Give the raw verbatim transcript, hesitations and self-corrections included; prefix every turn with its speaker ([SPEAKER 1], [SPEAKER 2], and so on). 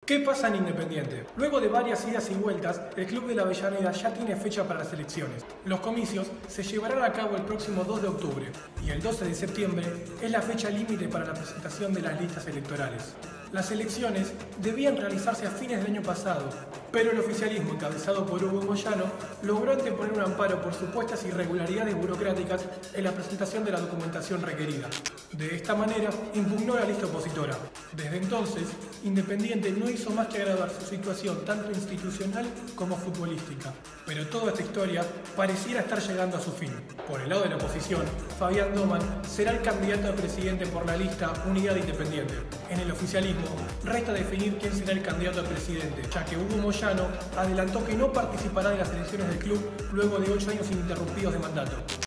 [SPEAKER 1] ¿Qué pasa en Independiente? Luego de varias idas y vueltas, el club de la Avellaneda ya tiene fecha para las elecciones. Los comicios se llevarán a cabo el próximo dos de octubre y el doce de septiembre es la fecha límite para la presentación de las listas electorales. Las elecciones debían realizarse a fines del año pasado, pero el oficialismo, encabezado por Hugo Moyano, logró anteponer un amparo por supuestas irregularidades burocráticas en la presentación de la documentación requerida. De esta manera, impugnó la lista opositora. Desde entonces, Independiente no hizo más que agravar su situación tanto institucional como futbolística. Pero toda esta historia pareciera estar llegando a su fin. Por el lado de la oposición, Fabián Doman será el candidato a presidente por la lista Unidad Independiente. En el oficialismo, resta definir quién será el candidato a presidente, ya que Hugo Moyano adelantó que no participará de las elecciones del club luego de ocho años ininterrumpidos de mandato.